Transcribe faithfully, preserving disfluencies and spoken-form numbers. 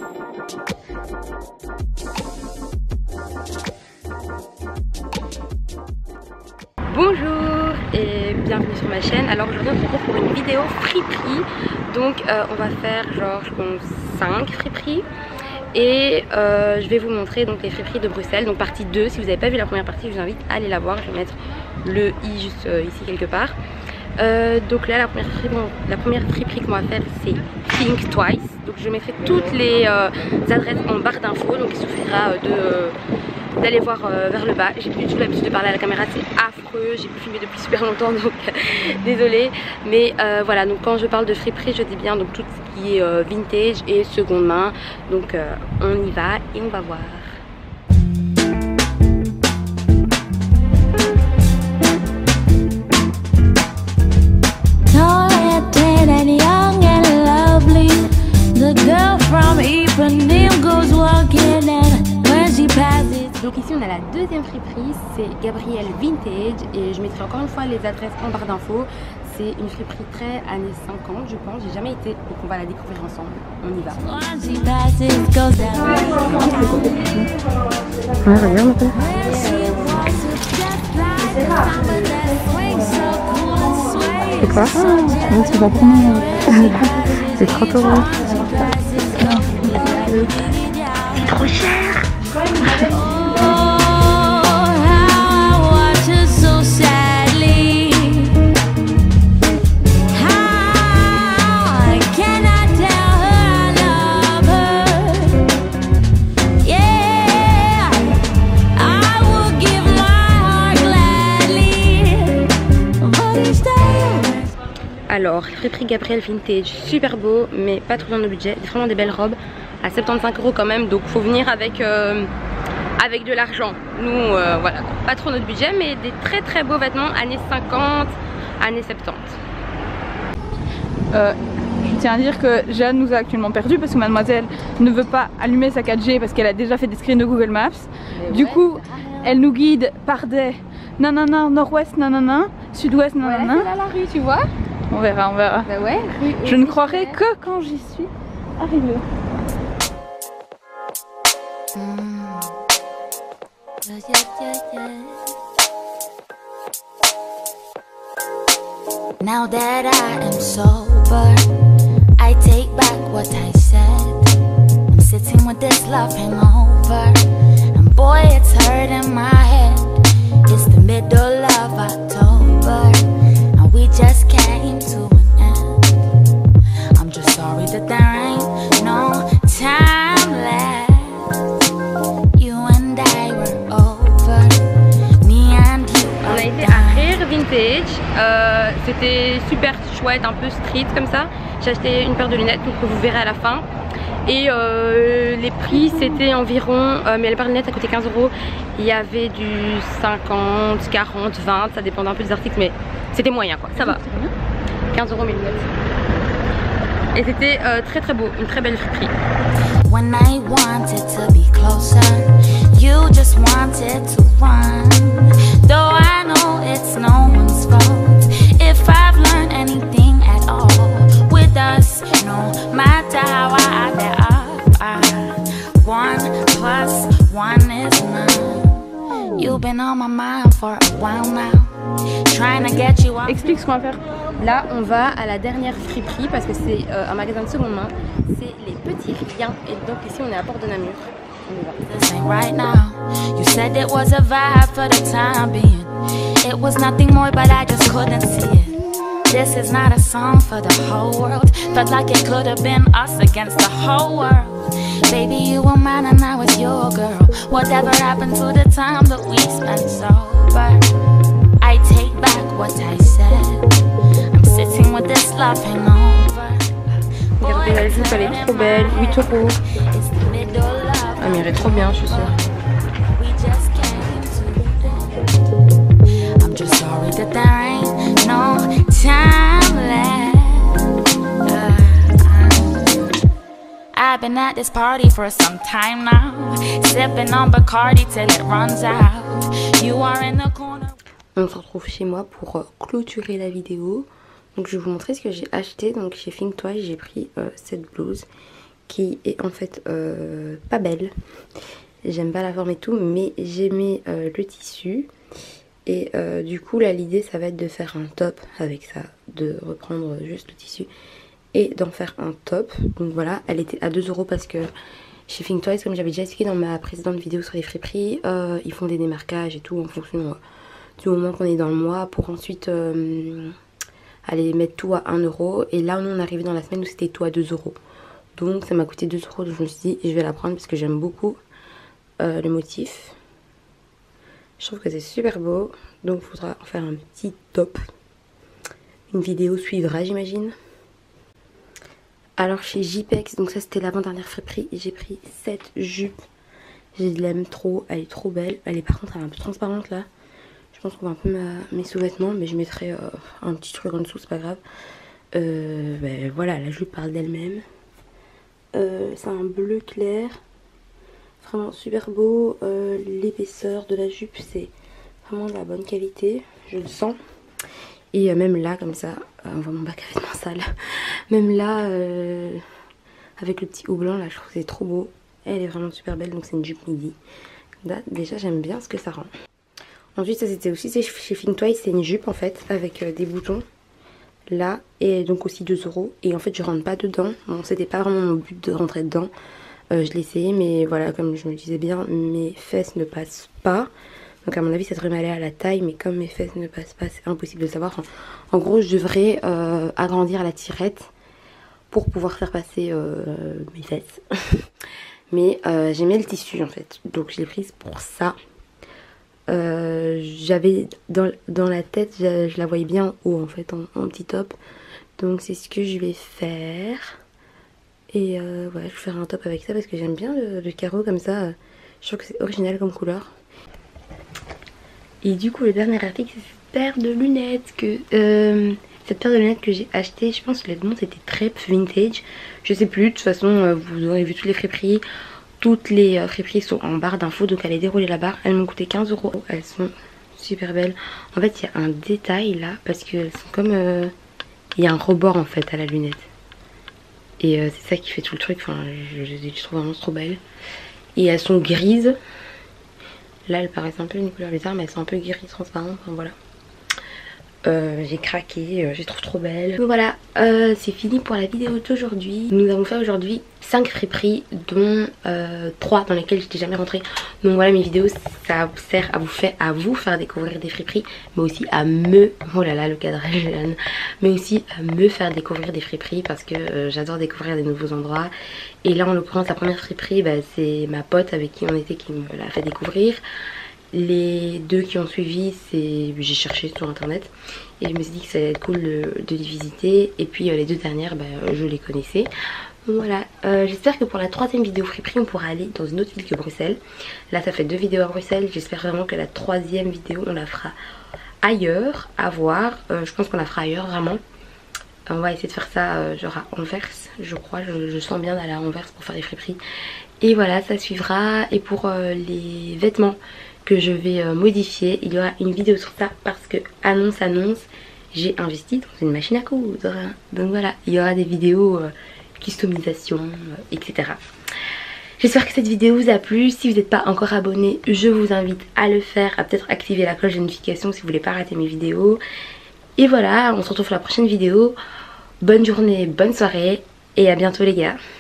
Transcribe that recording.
Bonjour et bienvenue sur ma chaîne. Alors aujourd'hui on se retrouve pour une vidéo friperie. Donc euh, on va faire genre je pense cinq friperies. Et euh, je vais vous montrer donc les friperies de Bruxelles, donc partie deux. Si vous n'avez pas vu la première partie, je vous invite à aller la voir. Je vais mettre le i juste euh, ici quelque part. Euh, donc là la première friperie, bon, la première friperie qu'on va faire c'est Think Twice. Donc je mettrai toutes les euh, adresses en barre d'infos. Donc il suffira euh, de... Euh, d'aller voir euh, vers le bas. J'ai plus du tout l'habitude de parler à la caméra, c'est affreux, j'ai plus filmé depuis super longtemps donc désolée, mais euh, voilà, donc quand je parle de friperie je dis bien donc tout ce qui est euh, vintage et seconde main, donc euh, on y va et on va voir. Donc ici on a la deuxième friperie, c'est Gabriel Vintage et je mettrai encore une fois les adresses en barre d'infos. C'est une friperie très années cinquante je pense, j'ai jamais été, donc on va la découvrir ensemble, on y va. Ouais, regarde un peu. C'est quoi? Non, c'est pas pour moi. C'est trente euros. C'est trop cher. Alors, friperie Gabriel Vintage, super beau, mais pas trop dans nos budgets. Vraiment des belles robes à soixante-quinze euros quand même, donc faut venir avec, euh, avec de l'argent. Nous, euh, voilà, pas trop notre budget, mais des très très beaux vêtements années cinquante, années soixante-dix. Euh, je tiens à dire que Jeanne nous a actuellement perdu parce que mademoiselle ne veut pas allumer sa quatre G parce qu'elle a déjà fait des screens de Google Maps. Mais du ouais, coup, elle nous guide par des nanana, nord-ouest, nanana, sud-ouest, nanana. Voilà, c'est là la rue, tu vois. On verra, on verra. Bah ouais, rue je ne croirai que quand j'y suis arrivée. Mm. Yeah, yeah, yeah, yeah. Now that I am sober, I take back what I said. I'm sitting with this love hangover, and boy, it's hurting my head. It's the middle of October, and we just came to an end. I'm just sorry that there ain't no time left. You and I were over, me and you. On a été à Rare Vintage, euh, c'était super chouette, un peu street comme ça. J'ai acheté une paire de lunettes donc que vous verrez à la fin. Et euh, les prix c'était environ, euh, mais la paire de lunettes ça coûtait quinze euros. Il y avait du cinquante, quarante, vingt, ça dépendait un peu des articles, mais c'était moyen quoi, ça va. quinze euros mes lunettes. Et c'était euh, très très beau, une très belle friperie. When I wanted to be closer, you just wanted to run. Though I know it's no one's fault. If I've learned anything at all with us, no matter how I add up, I, one plus one is none. You've been on my mind for a while now, trying to get you off. Explique ce qu'on va faire. Là on va à la dernière friperie parce que c'est euh, un magasin de seconde main. C'est les petits riens et donc ici on est à Port de Namur. This ain't right now. You said it was a vibe for the time being. It was nothing more but I just couldn't see it. This is not a song for the whole world. Felt like it could have been us against the whole world. Baby, you were mine and I was your girl. Whatever happened to the time that we spent sober? I take back what I said. I'm sitting with this love hangover. Regardez la jupe, elle est trop belle, huit euros. Ah mais elle est trop bien, je suis sûre. I'm just sorry that there ain't no time left. Uh, I've been at this party for some time now, sipping on Bacardi till it runs out. You are in the corner. On se retrouve chez moi pour clôturer la vidéo. Donc je vais vous montrer ce que j'ai acheté. Donc chez Think Twice j'ai pris euh, cette blouse qui est en fait euh, pas belle. J'aime pas la forme et tout, mais j'aimais euh, le tissu. Et euh, du coup là l'idée ça va être de faire un top avec ça, de reprendre juste le tissu et d'en faire un top. Donc voilà, elle était à deux euros parce que chez Think Twice, comme j'avais déjà expliqué dans ma précédente vidéo sur les friperies, euh, ils font des démarquages et tout en fonction euh, du moment qu'on est dans le mois pour ensuite euh, aller mettre tout à un euro. Et là on est arrivé dans la semaine où c'était tout à deux euros. Donc ça m'a coûté deux euros, donc je me suis dit je vais la prendre parce que j'aime beaucoup euh, le motif. Je trouve que c'est super beau, donc il faudra en faire un petit top. Une vidéo suivra, j'imagine. Alors chez J P E X, donc ça c'était l'avant-dernière friperie, j'ai pris cette jupe. Je l'aime trop, elle est trop belle. Elle est par contre elle est un peu transparente là. Je pense qu'on voit un peu ma, mes sous-vêtements, mais je mettrai euh, un petit truc en dessous, c'est pas grave. Euh, ben, voilà, la jupe parle d'elle-même. Euh, c'est un bleu clair. Vraiment super beau, euh, l'épaisseur de la jupe c'est vraiment de la bonne qualité, je le sens. Et euh, même là comme ça, euh, on voit mon bac à vêtements sale. Même là, euh, avec le petit haut blanc là, je trouve que c'est trop beau. Elle est vraiment super belle, donc c'est une jupe midi. Là, déjà j'aime bien ce que ça rend. Ensuite ça c'était aussi chez Think Twice, c'est une jupe en fait avec euh, des boutons. Là, et donc aussi deux euros. Et en fait je rentre pas dedans, bon c'était pas vraiment mon but de rentrer dedans. Euh, je l'ai essayé, mais voilà, comme je me disais bien, mes fesses ne passent pas. Donc à mon avis ça devrait m'aller à la taille, mais comme mes fesses ne passent pas, c'est impossible de savoir. Enfin, en gros je devrais euh, agrandir la tirette pour pouvoir faire passer euh, mes fesses. Mais euh, j'aimais le tissu en fait, donc je l'ai prise pour ça. Euh, J'avais dans, dans la tête, je, je la voyais bien en haut en fait, en, en petit top. Donc c'est ce que je vais faire. Et euh, voilà, je vais faire un top avec ça parce que j'aime bien le, le carreau comme ça. Je trouve que c'est original comme couleur. Et du coup le dernier article c'est cette paire de lunettes que euh, cette paire de lunettes que j'ai acheté. Je pense que le nom c'était Trep Vintage. Je sais plus, de toute façon euh, vous aurez vu toutes les friperies. Toutes les euh, friperies sont en barre d'infos, donc allez dérouler la barre. Elles m'ont coûté quinze euros. Elles sont super belles. En fait il y a un détail là parce qu'elles sont comme... Euh, il y a un rebord en fait à la lunette. Et euh, c'est ça qui fait tout le truc, enfin je, je, je trouve vraiment trop belles. Et elles sont grises. Là elles paraissent un peu une couleur bizarre mais elles sont un peu grises transparentes, enfin voilà. Euh, j'ai craqué, euh, je les trouve trop belles. Donc voilà, euh, c'est fini pour la vidéo d'aujourd'hui. Nous avons fait aujourd'hui cinq friperies dont euh, trois dans lesquelles j'étais jamais rentrée. Donc voilà, mes vidéos ça sert à vous faire, à vous faire découvrir des friperies, mais aussi à me, oh là là le cadrage jeune, mais aussi à me faire découvrir des friperies parce que euh, j'adore découvrir des nouveaux endroits. Et là en l'occurrence la première friperie bah, c'est ma pote avec qui on était qui me l'a fait découvrir. Les deux qui ont suivi, c'est j'ai cherché sur internet et je me suis dit que ça allait être cool de, de les visiter. Et puis euh, les deux dernières, bah, je les connaissais. Donc voilà, euh, j'espère que pour la troisième vidéo friperie, on pourra aller dans une autre ville que Bruxelles. Là, ça fait deux vidéos à Bruxelles. J'espère vraiment que la troisième vidéo, on la fera ailleurs, à voir. Euh, je pense qu'on la fera ailleurs, vraiment. On va essayer de faire ça euh, genre à Anvers, je crois. Je, je sens bien d'aller à Anvers pour faire des friperies. Et voilà, ça suivra. Et pour euh, les vêtements que je vais euh, modifier, il y aura une vidéo sur ça parce que annonce annonce j'ai investi dans une machine à coudre. Donc voilà, il y aura des vidéos euh, customisation, euh, et cetera. J'espère que cette vidéo vous a plu. Si vous n'êtes pas encore abonné, je vous invite à le faire, à peut-être activer la cloche de notification si vous voulez pas rater mes vidéos. Et voilà, on se retrouve pour la prochaine vidéo. Bonne journée, bonne soirée et à bientôt les gars.